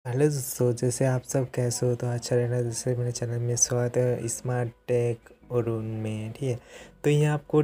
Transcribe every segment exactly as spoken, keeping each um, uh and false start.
Hello दोस्तों, जैसे आप सब कैसे हो तो अच्छा रहना। जैसे मेरे चैनल में स्वागत है स्मार्ट टेक और उनमें, ठीक है। तो ये आपको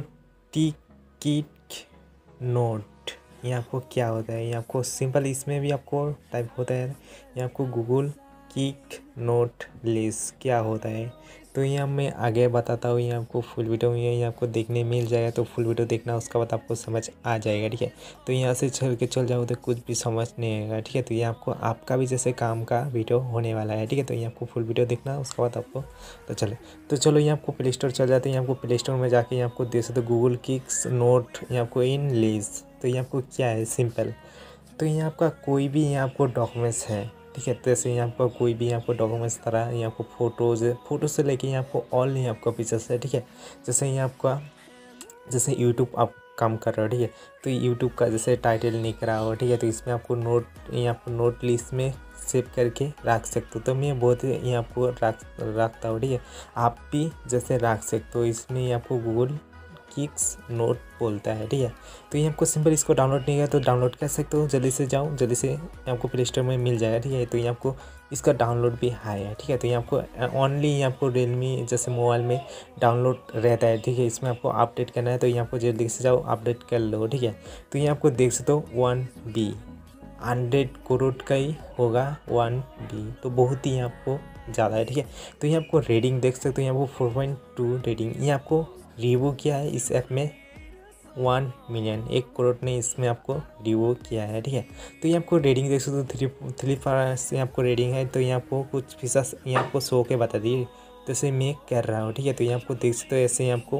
टिकिट नोट, ये आपको क्या होता है, ये आपको सिंपल इसमें भी आपको टाइप होता है। ये आपको गूगल किक नोट लिस्ट क्या होता है, तो ये मैं आगे बताता हूँ। ये आपको फुल वीडियो में ये आपको देखने मिल जाएगा, तो फुल वीडियो देखना, उसका बाद आपको समझ आ जाएगा, ठीक है। तो यहाँ से चल के चल जाओ तो कुछ भी समझ नहीं आएगा, ठीक है। तो ये आपको आपका भी जैसे काम का वीडियो होने वाला है, ठीक है। तो ये आपको फुल वीडियो देखना, उसके बाद आपको तो चले तो चलो ये आपको प्ले स्टोर चल जाते हैं। यहाँ आपको प्ले स्टोर में जाके यहाँ आपको देख सकते हो गूगल किक्स नोट, ये आपको इन लीज। तो ये आपको क्या है, सिंपल। तो ये आपका कोई भी यहाँ आपको डॉक्यूमेंट्स है, ठीक है। तो ऐसे यहाँ आपका कोई भी आपको डॉक्यूमेंट्स तरह ये आपको फ़ोटोज़ फ़ोटो से लेके यहाँ आपको ऑल नहीं आपका पिक्चर्स है, ठीक है। जैसे ये आपका जैसे यूट्यूब आप काम कर रहे हो, ठीक है। तो यूट्यूब का जैसे टाइटल लिख रहा हो, ठीक है। तो इसमें आपको नोट ये आपको नोट लिस्ट में सेव करके रख सकते हो। तो मैं बहुत ये आपको रख रखता हूँ, ठीक है। आप भी जैसे रख सकते हो। इसमें ये आपको गूगल किक्स नोट बोलता है, ठीक है। तो ये आपको सिंपल इसको डाउनलोड नहीं है तो डाउनलोड कर सकते हो। जल्दी से जाओ, जल्दी से आपको प्ले स्टोर में मिल जाएगा, ठीक है। तो ये आपको इसका डाउनलोड भी हाई है, ठीक है। तो ये आपको ओनली ये आपको रियलमी जैसे मोबाइल में डाउनलोड रहता है, ठीक है। इसमें आपको अपडेट करना है तो ये आपको जल्दी से जाओ अपडेट कर लो, ठीक है। तो ये आपको देख सकते हो वन बी हंड्रेड करोड़ का ही होगा वन बी, तो बहुत ही आपको ज़्यादा है, ठीक है। तो ये आपको रेटिंग देख सकते हो, यहाँ आपको फोर पॉइंट टू रेटिंग। ये आपको रिव्यू किया है इस ऐप में वन मिलियन, एक करोड़ ने इसमें आपको रिव्यू किया है, ठीक है। तो ये आपको रेटिंग देख सकते हो थ्री थ्री फार से आपको रेटिंग है। तो ये आपको कुछ फीचर्स ये आपको शो के बता दिए, तो इसे मैं कर रहा हूँ, ठीक है। तो ये आपको देख सकते हो ऐसे ही आपको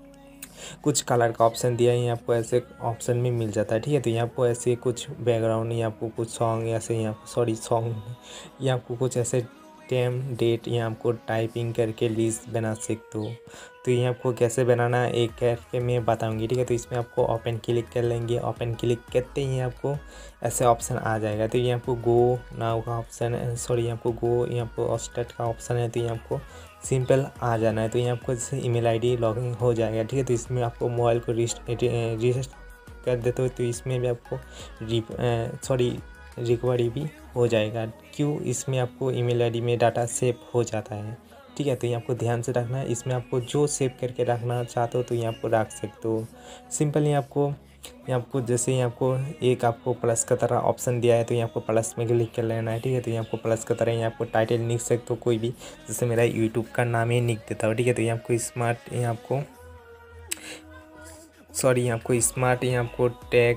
कुछ कलर का ऑप्शन दिया है, ये आपको ऐसे ऑप्शन में मिल जाता है, ठीक है। तो यहाँ आपको ऐसे कुछ बैकग्राउंड, ये आपको कुछ सॉन्ग ऐसे यहाँ सॉरी सॉन्ग ये आपको कुछ ऐसे टाइम डेट ये आपको टाइपिंग करके लिस्ट बना सकते हो। तो ये आपको कैसे बनाना है एक करके मैं बताऊंगी, ठीक है। तो इसमें आपको ओपन क्लिक कर लेंगे। ओपन क्लिक करते ही आपको ऐसे ऑप्शन आ जाएगा। तो ये आपको गो नाउ का ऑप्शन है, सॉरी आपको गो ये आपको स्टार्ट का ऑप्शन है। तो ये आपको सिंपल आ जाना है। तो ये आपको जैसे ईमेल आईडी लॉगिन हो जाएगा, ठीक है। तो इसमें आपको मोबाइल को रजिस्टर कर देते हो तो इसमें भी आपको सॉरी रिकवरी भी हो जाएगा। क्यों, इसमें आपको ईमेल आईडी में डाटा सेव हो जाता है, ठीक है। तो ये आपको ध्यान से रखना है। इसमें आपको जो सेव करके रखना चाहते हो तो ये आपको रख सकते हो। सिंपल ही आपको ये आपको जैसे ही आपको एक आपको प्लस का तरह ऑप्शन दिया है तो ये आपको प्लस में क्लिक कर लेना है, ठीक है। तो ये आपको प्लस का तरह ये आपको टाइटल लिख सकते हो कोई भी, जैसे मेरा यूट्यूब का नाम ही लिख देता हूँ, ठीक है। तो ये आपको स्मार्ट ये आपको सॉरी ये आपको स्मार्ट ये आपको टेक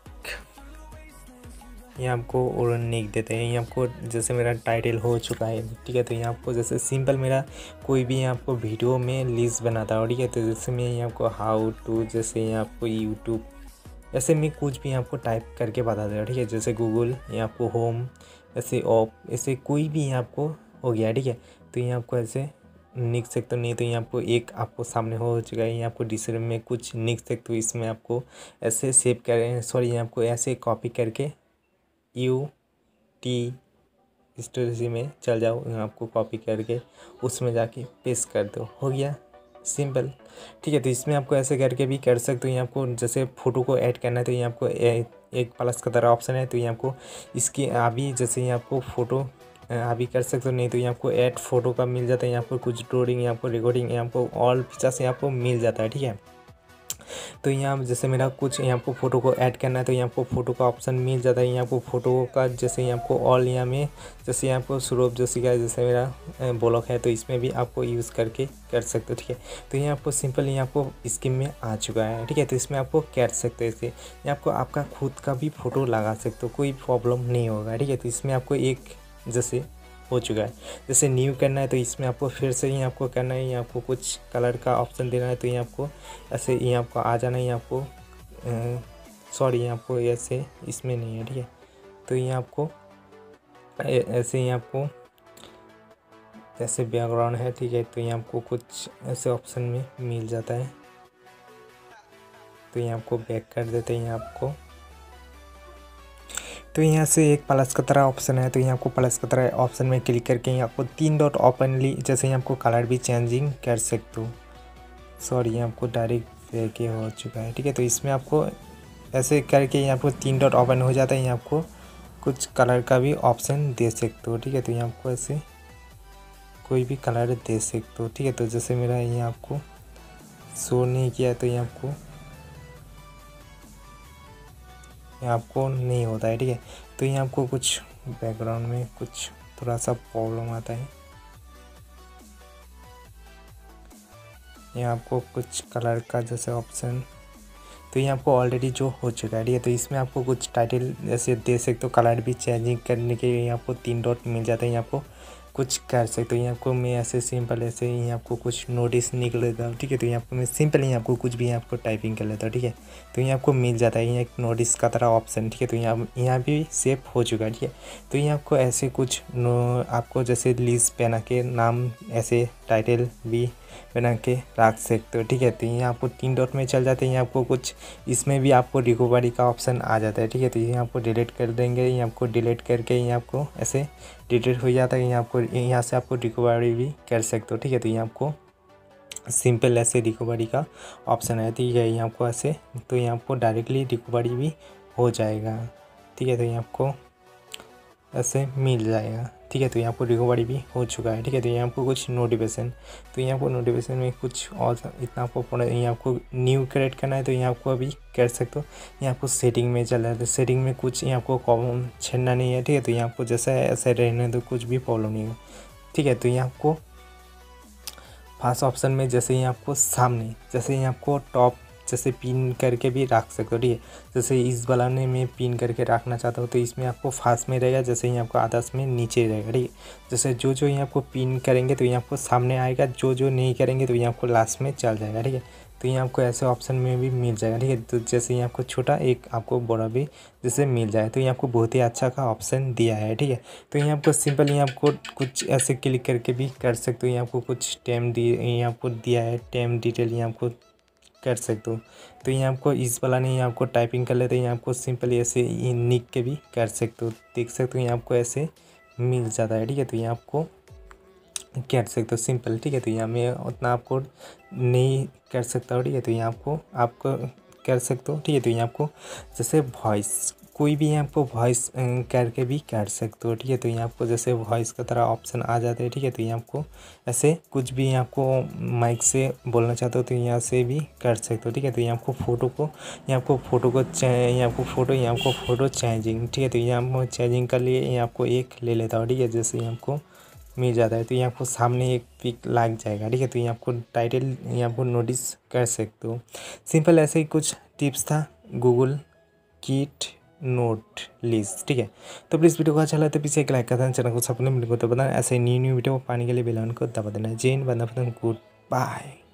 ये आपको और लिख देते हैं। ये आपको जैसे मेरा टाइटल हो चुका है, ठीक है। तो ये आपको जैसे सिंपल मेरा कोई भी आपको वीडियो में लिस्ट बनाता हूँ, ठीक है। तो जैसे मैं ये आपको हाउ टू जैसे ये आपको यूट्यूब ऐसे मैं कुछ भी आपको टाइप करके बता देगा, ठीक है। जैसे गूगल ये आपको होम ऐसे ऑफ ऐसे कोई भी आपको हो गया, ठीक है। तो ये आपको ऐसे लिख सकते हो। नहीं तो ये आपको एक आपको सामने हो चुका है, ये आपको डिस्क्रिप्शन में कुछ लिख सकते हो। इसमें आपको ऐसे सेव करें सॉरी ये आपको ऐसे कॉपी करके यू टी स्टोरेज में चल जाओ, आपको कॉपी करके उसमें जाके पेस्ट कर दो, हो गया सिंपल, ठीक है। तो इसमें आपको ऐसे करके भी कर सकते हो। ये आपको जैसे फ़ोटो को ऐड करना है तो ये आपको ए, एक प्लस का तरह ऑप्शन है। तो ये आपको इसकी अभी जैसे ये आपको फ़ोटो अभी कर सकते हो। नहीं तो ये आपको ऐड फोटो का मिल जाता है। यहाँ पर कुछ ड्राइंग यहाँ पर रिकॉर्डिंग यहाँ पर ऑल फीचर्स यहाँ पर मिल जाता है, ठीक है। तो यहाँ जैसे मेरा कुछ यहाँ को फ़ोटो को ऐड करना है तो यहाँ को फ़ोटो का ऑप्शन मिल जाता है। यहाँ को फ़ोटो का जैसे यहाँ को ऑल यहाँ में जैसे यहाँ को स्वरूप जोशी का जैसे मेरा ब्लॉग है तो इसमें भी आपको यूज़ करके कर सकते हो, ठीक है। तो ये आपको सिंपल यहाँ आपको स्कीम में आ चुका है, ठीक है। तो इसमें आपको कर सकते हो। इसे ये आपको आपका खुद का भी फ़ोटो लगा सकते हो, कोई प्रॉब्लम नहीं होगा, ठीक है। तो इसमें आपको एक जैसे हो चुका है। जैसे न्यू करना है तो इसमें आपको फिर से ही आपको करना है। ये आपको कुछ कलर का ऑप्शन देना है तो ये आपको ऐसे ये आपको आ जाना है। ये आपको सॉरी ये आपको ऐसे इसमें नहीं है, ठीक है। तो ये आपको ऐसे ही आपको ऐसे बैकग्राउंड है, ठीक है। तो ये आपको कुछ ऐसे ऑप्शन में मिल जाता है। तो ये आपको बैक कर देते हैं आपको। तो यहाँ से एक प्लस का तरह ऑप्शन है तो यहाँ आपको प्लस का तरह ऑप्शन में क्लिक करके यहाँ आपको तीन डॉट ओपनली जैसे यहाँ आपको कलर भी चेंजिंग कर सकते हो। सॉरी यहाँ आपको डायरेक्ट के हो चुका है, ठीक है। तो इसमें आपको ऐसे करके यहाँ आपको तीन डॉट ओपन हो जाता है। यहाँ आपको कुछ कलर का भी ऑप्शन दे सकते हो। ठीक है, तो यहाँ आपको ऐसे कोई भी कलर दे सकते हो। ठीक है, तो जैसे मेरा यहाँ आपको शो नहीं किया तो यहाँ आपको यहाँ आपको नहीं होता है। ठीक है, तो यहाँ आपको कुछ बैकग्राउंड में कुछ थोड़ा सा प्रॉब्लम आता है। यहाँ आपको कुछ कलर का जैसे ऑप्शन, तो ये आपको ऑलरेडी जो हो चुका है। ठीक है, तो इसमें आपको कुछ टाइटल ऐसे दे सकते हो। कलर भी चेंजिंग करने के लिए आपको तीन डॉट मिल जाता है, यहाँ आपको कुछ कर सकते हो। यहाँ आपको मैं ऐसे सिंपल ऐसे ही आपको कुछ नोटिस निकल लेता हूँ। ठीक है, तो यहाँ आपको मैं सिंपल ही आपको कुछ भी आपको टाइपिंग कर लेता हूँ। ठीक है, तो यहाँ आपको मिल जाता है यहाँ एक नोटिस का तरह ऑप्शन। ठीक है, तो यहाँ यहाँ भी सेव हो चुका है। ठीक है, तो यहाँ आपको ऐसे कुछ नो आपको जैसे लिस्ट बना के नाम ऐसे टाइटल भी बना के रख सकते हो। ठीक है, तो यहाँ आपको तीन डॉट में चल जाते हैं। यहाँ आपको कुछ इसमें भी आपको रिकवरी का ऑप्शन आ जाता है। ठीक है, तो ये आपको डिलीट कर देंगे। ये आपको डिलीट करके ये आपको ऐसे डिलीट हो जाता है। यहाँ आपको यहाँ से आपको रिकवरी भी कर सकते हो। ठीक है, तो ये आपको सिंपल ऐसे रिकवरी का ऑप्शन है। ठीक है, ये आपको ऐसे तो ये आपको डायरेक्टली रिकवरी भी हो जाएगा। ठीक है, तो ये आपको ऐसे मिल जाएगा। ठीक है, तो यहाँ पर रिकवरी भी हो चुका है। ठीक है, तो यहाँ आपको कुछ नोटिफिकेशन, तो यहाँ पर नोटिफिकेशन में कुछ और इतना आपको पड़ा, यहाँ आपको न्यू क्रिएट करना है तो यहाँ आपको अभी कर सकते हो। यहाँ आपको सेटिंग में चला है, तो सेटिंग में कुछ यहाँ आपको कॉमन छेड़ना नहीं है। ठीक है, तो यहाँ आपको जैसा है ऐसे रहने तो कुछ भी प्रॉब्लम नहीं है। ठीक है, तो यहाँ आपको फर्स्ट ऑप्शन में जैसे ही आपको सामने जैसे ही आपको टॉप जैसे पिन करके भी रख सकते हो। ठीक है, जैसे इस वाला ने मैं पिन करके रखना चाहता हूँ तो इसमें आपको फास्ट में रहेगा, जैसे ही आपको आदर्श में नीचे रहेगा। ठीक है, जैसे जो जो यहाँ आपको पिन करेंगे तो यहाँ आपको सामने आएगा, जो जो नहीं करेंगे तो यहाँ आपको लास्ट में चल जाएगा। ठीक है, तो यहाँ आपको ऐसे ऑप्शन में भी मिल जाएगा। ठीक है, तो जैसे यहाँ आपको छोटा एक आपको बड़ा भी जैसे मिल जाए तो ये आपको बहुत ही अच्छा का ऑप्शन दिया है। ठीक है, तो यहाँ आपको सिंपल यहाँ आपको कुछ ऐसे क्लिक करके भी कर सकते हो। यहाँ आपको कुछ टाइम दी यहाँ आपको दिया है, टाइम डिटेल यहाँ आपको कर सकते हो। तो यहाँ आपको इस वाला नहीं आपको टाइपिंग कर लेते हैं, यहाँ आपको सिंपल ऐसे निक के भी कर सकते हो। देख सकते हो यहाँ आपको ऐसे मिल जाता है। ठीक है, तो यहाँ आपको कर सकते हो सिंपल। ठीक है, तो यहाँ मैं उतना आपको नहीं कर सकता हूँ। ठीक है, तो यहाँ आपको आपको कर सकते हो। ठीक है, तो यहाँ आपको जैसे वॉइस कोई भी यहाँ आपको वॉइस करके भी कर सकते हो। ठीक है, तो यहाँ आपको जैसे वॉइस का तरह ऑप्शन आ जाता है। ठीक है, तो यहाँ आपको ऐसे कुछ भी यहाँ आपको माइक से बोलना चाहते हो तो यहाँ से भी कर सकते हो। ठीक है, तो यहाँ आपको फ़ोटो को यहाँ आपको फ़ोटो को यहाँ आपको फ़ोटो यहाँ आपको फ़ोटो चेंजिंग। ठीक है, तो यहाँ चेंजिंग कर लिए यहाँ आपको एक ले लेता हूँ। ठीक है, जैसे यहाँ आपको मिल जाता है तो यहाँ आपको सामने एक पिक लग जाएगा। ठीक है, तो यहाँ आपको टाइटल यहाँ आपको नोटिस कर सकते हो। सिंपल ऐसे ही कुछ टिप्स था गूगल कीट नोट लिस्ट। ठीक है, तो प्लीज़ वीडियो को अच्छा लगा तो पीछे एक लाइक कर देना, चैनल को सपोर्ट मिल को तो बताना, ऐसे न्यू न्यू वीडियो पाने के लिए बेल आइकन को दबा देना। जय हिंद, वंदे मातरम, गुड बाय।